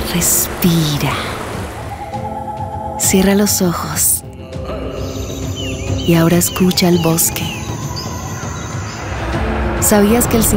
Respira. Cierra los ojos. Y ahora escucha el bosque. ¿Sabías que el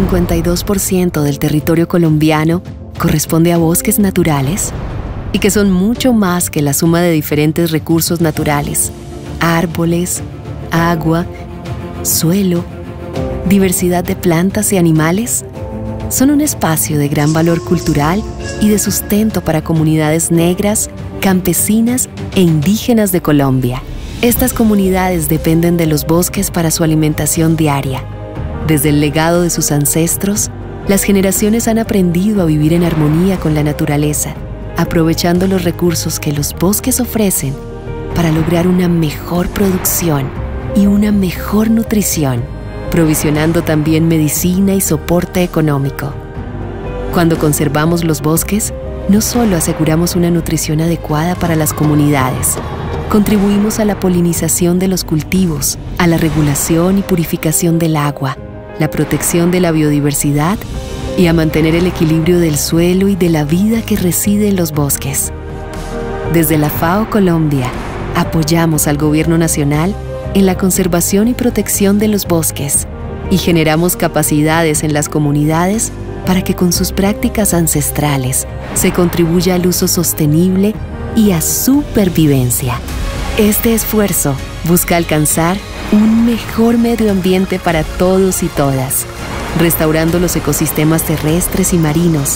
52% del territorio colombiano corresponde a bosques naturales? Y que son mucho más que la suma de diferentes recursos naturales: árboles, agua, suelo, diversidad de plantas y animales. Son un espacio de gran valor cultural y de sustento para comunidades negras, campesinas e indígenas de Colombia. Estas comunidades dependen de los bosques para su alimentación diaria. Desde el legado de sus ancestros, las generaciones han aprendido a vivir en armonía con la naturaleza, aprovechando los recursos que los bosques ofrecen para lograr una mejor producción y una mejor nutrición, provisionando también medicina y soporte económico. Cuando conservamos los bosques, no solo aseguramos una nutrición adecuada para las comunidades, contribuimos a la polinización de los cultivos, a la regulación y purificación del agua, la protección de la biodiversidad y a mantener el equilibrio del suelo y de la vida que reside en los bosques. Desde la FAO Colombia, apoyamos al Gobierno Nacional en la conservación y protección de los bosques y generamos capacidades en las comunidades para que con sus prácticas ancestrales se contribuya al uso sostenible y a su supervivencia. Este esfuerzo busca alcanzar un mejor medio ambiente para todos y todas, restaurando los ecosistemas terrestres y marinos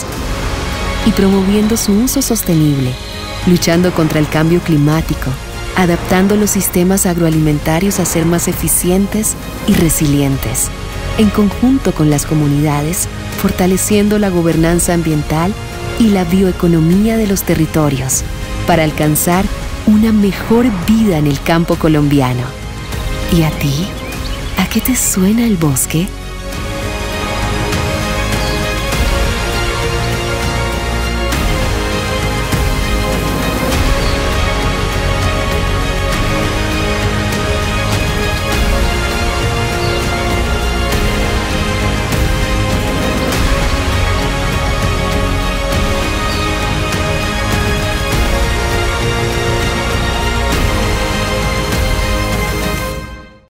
y promoviendo su uso sostenible, luchando contra el cambio climático, adaptando los sistemas agroalimentarios a ser más eficientes y resilientes, en conjunto con las comunidades, fortaleciendo la gobernanza ambiental y la bioeconomía de los territorios para alcanzar una mejor vida en el campo colombiano. ¿Y a ti? ¿A qué te suena el bosque?